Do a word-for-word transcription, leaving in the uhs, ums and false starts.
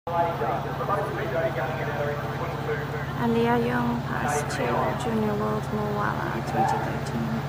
Aaliyah Yoong passed to Junior World Moala twenty thirteen.